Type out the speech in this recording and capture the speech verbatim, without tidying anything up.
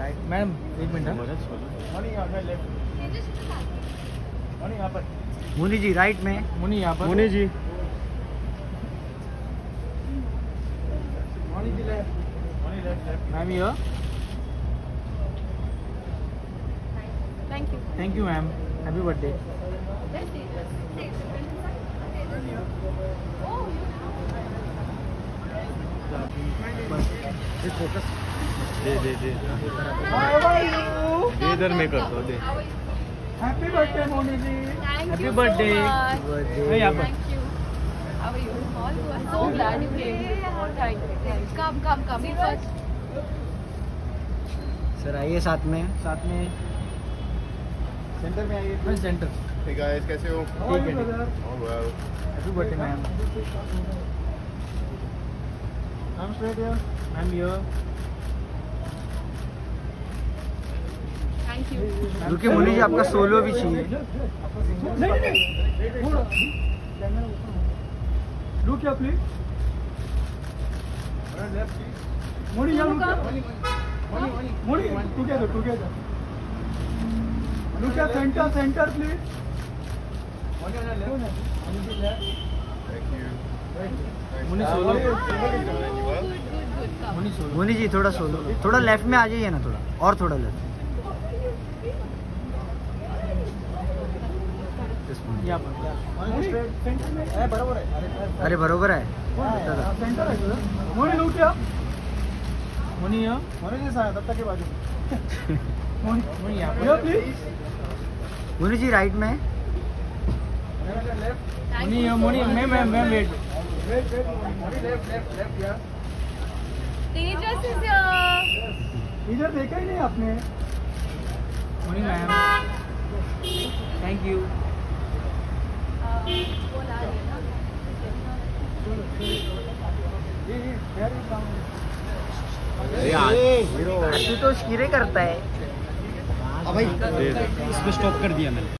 Right ma'am एक minute. Muni ji right में। मुनी यहाँ पर। मुनी जी मैम ये Thank you. Thank you ma'am happy birthday. Focus दे दे दे दे इधर मैं करता हूँ दे। Happy birthday Moni ji. Thank Happy you birthday. so much. मैं यहाँ पर। Thank you. How are you? All good. So glad you came. Thank you. Thank you. Come, come, come. You first. Sir आइए साथ में साथ में सेंटर में आइए। मैं सेंटर। Hey guys, कैसे हो? ठीक है ठीक है। Oh well. Happy birthday ma'am. Ma'am straight here. Ma'am here. Thank you. रुकिए मुनी जी आपका सोलो भी चाहिए। लुक क्या प्लीज मोनी यहाँ look Moni together together look क्या centre centre please Thank you. Muni Thanks. Solo. You well? Good, good, good. Come. Muni solo. Muni ji थोड़ा solo थोड़ा left में आ जाइए ना थोड़ा और थोड़ा लेफ्ट। यहाँ पर। अरे बरोबर है। सेंटर है मोनी लुक क्या मुनी यहाँ। मोनी जी साहब तब तक के बाजू मोनी मुनी यहाँ here पर। please मुनी जी राइट में। Thank मुनी you यहाँ so मुनी much. मैं मैं मैं wait. wait wait Moni left left left यार Tejas is here. इधर देखा ही नहीं आपने मुनी मैम थैंक यू। बोल आ रही है ना? ये ये यार ये काम तू तो शीरे करता है। इसमें स्टॉप कर दिया मैंने।